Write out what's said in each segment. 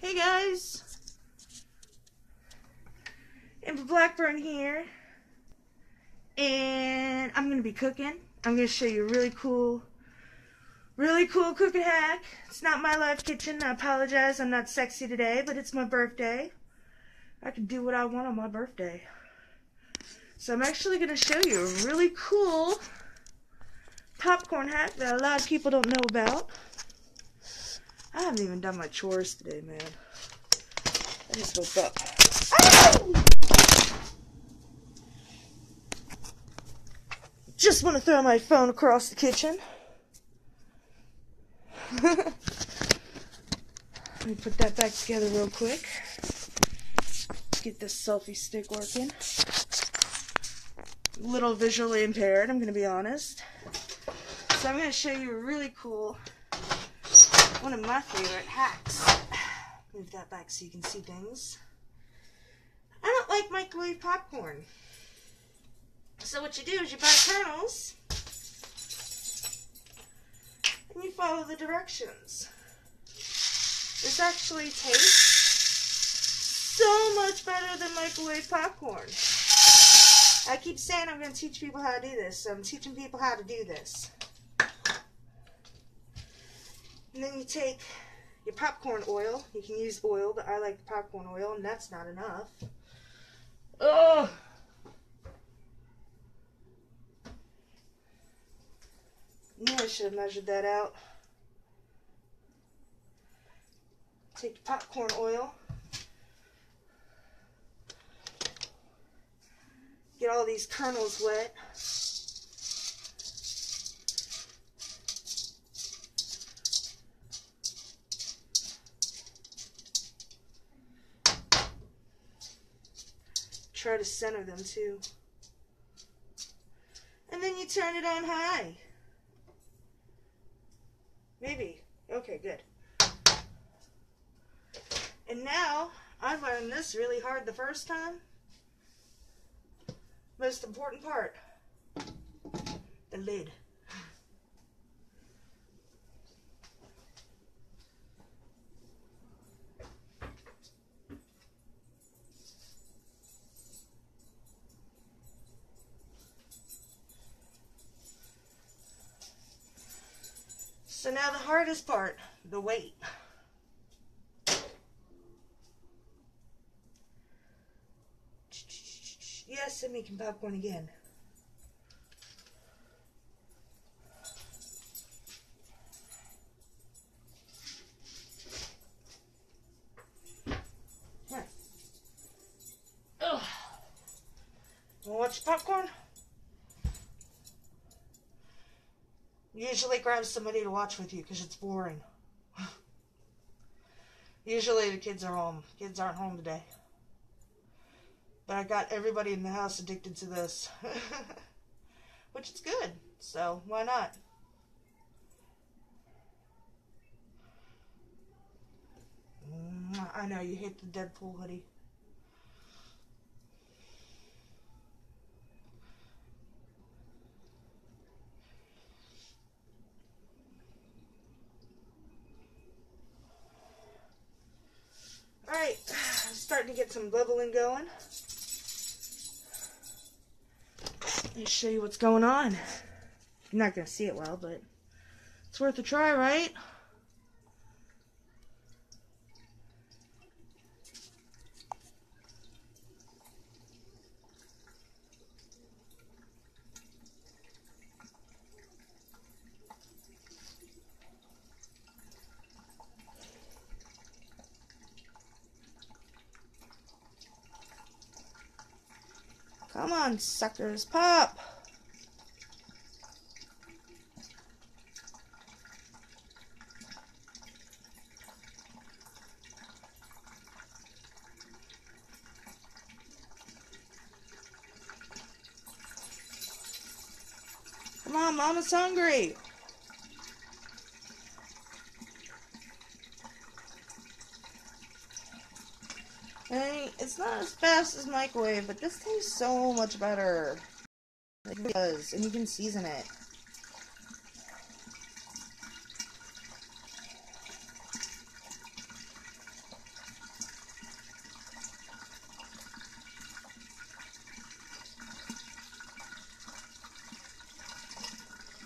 Hey guys, Amber Blackburn here, and I'm gonna be cooking. I'm gonna show you a really cool cooking hack. It's not my live kitchen. I apologize, I'm not sexy today, but it's my birthday. I can do what I want on my birthday. So I'm actually gonna show you a really cool popcorn hack that a lot of people don't know about. I haven't even done my chores today, man. I just woke up. Ow! Just want to throw my phone across the kitchen. Let me put that back together real quick. Get this selfie stick working. A little visually impaired, I'm going to be honest. So I'm going to show you a really cool, one of my favorite hacks. Move that back so you can see things. I don't like microwave popcorn. So what you do is you buy kernels and you follow the directions. This actually tastes so much better than microwave popcorn. I keep saying I'm going to teach people how to do this, so I'm teaching people how to do this. And then you take your popcorn oil. You can use oil, but I like the popcorn oil, and that's not enough. Ugh! Knew I should have measured that out. Take your popcorn oil. Get all these kernels wet. Try to center them too. And then you turn it on high. Maybe. Okay, good. And now, I learned this really hard the first time. Most important part. The lid. So now the hardest part, the weight. Yes, I'm making popcorn again. Right. Ugh. Wanna watch popcorn? Usually grab somebody to watch with you because it's boring. Usually the kids are home. Kids aren't home today. But I got everybody in the house addicted to this. Which is good. So why not? I know you hate the Deadpool hoodie. Alright, starting to get some bubbling going. Let me show you what's going on. You're not going to see it well, but it's worth a try, right? Come on, suckers, pop! Come on, Mama's hungry! Hey, it's not as fast as microwave, but this tastes so much better. It really does, and you can season it.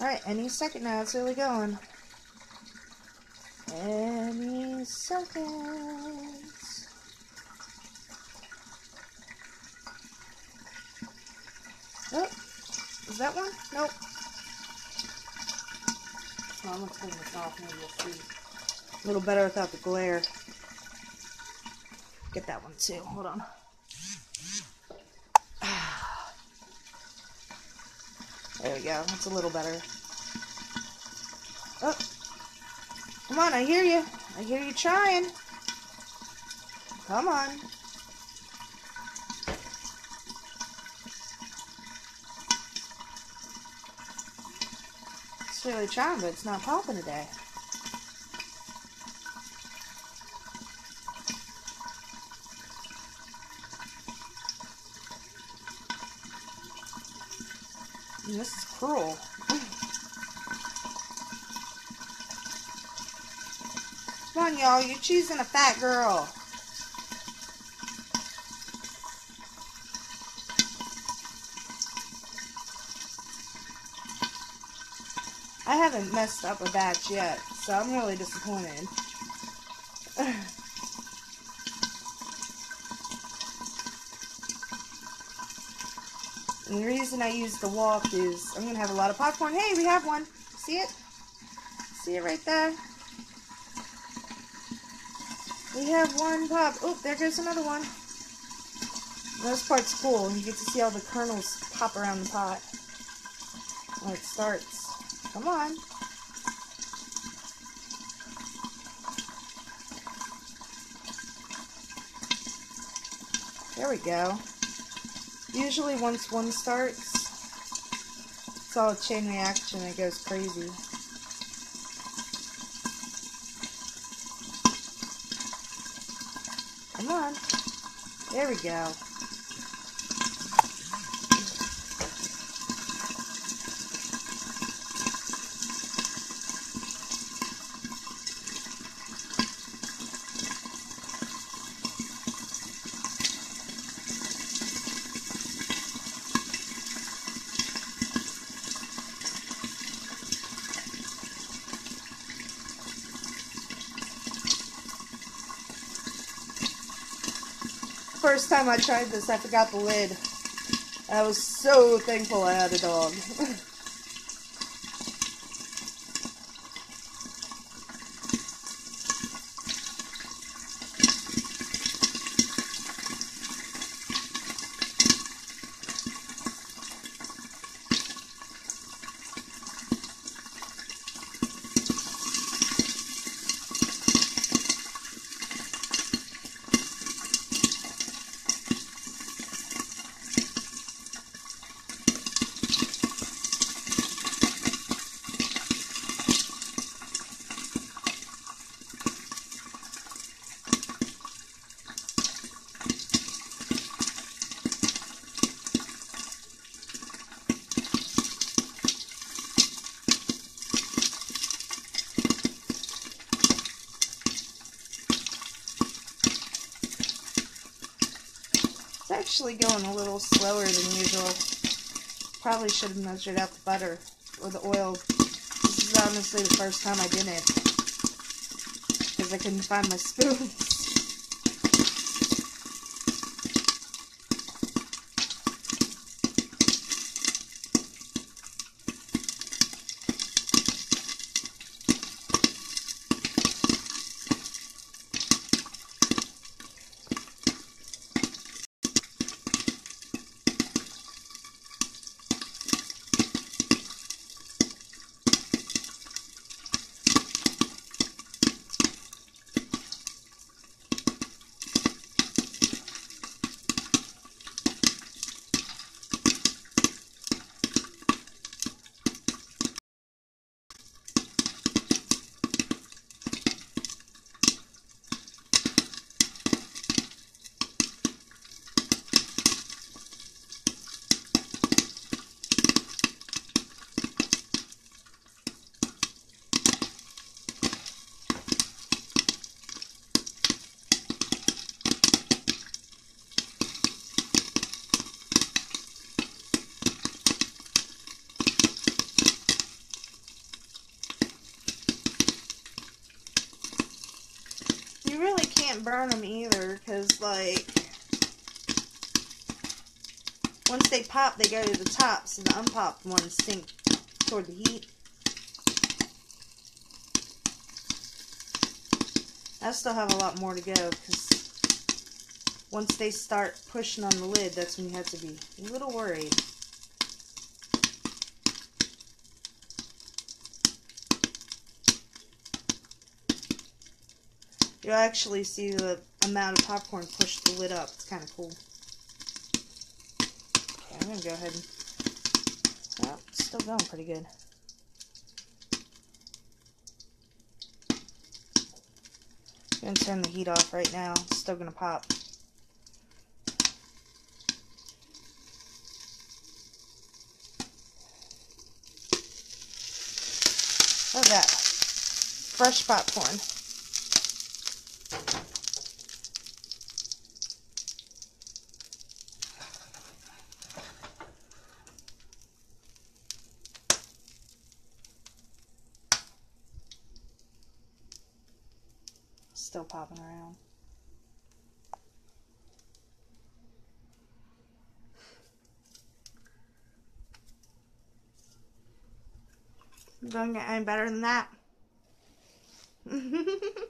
Alright, any second now, it's really going. Any seconds. Oh, is that one? Nope. Oh, I'm going to turn this off, maybe you'll see. A little better without the glare. Get that one too, hold on. There we go, that's a little better. Oh, come on, I hear you. I hear you trying. Come on. It's really trying, but it's not popping today. And this is cruel. Come on, y'all. You're choosing a fat girl. I haven't messed up a batch yet, so I'm really disappointed. And the reason I use the walk is I'm going to have a lot of popcorn. Hey, we have one. See it? See it right there? We have one pop. Oh, there goes another one. This part's cool. You get to see all the kernels pop around the pot when it starts. Come on. There we go. Usually once one starts, it's all a chain reaction and it goes crazy. Come on. There we go. First time I tried this, I forgot the lid. I was so thankful I had a dog. It's actually going a little slower than usual. Probably should have measured out the butter or the oil. This is honestly the first time I did it because I couldn't find my spoons. You really can't burn them either, because, like, once they pop, they go to the top, so the unpopped ones sink toward the heat. I still have a lot more to go, because once they start pushing on the lid, that's when you have to be a little worried. You'll actually see the amount of popcorn push the lid up. It's kind of cool. Okay, I'm going to go ahead and... Well, it's still going pretty good. I'm going to turn the heat off right now. It's still going to pop. Look at that. Fresh popcorn. Still popping around. Doesn't get any better than that.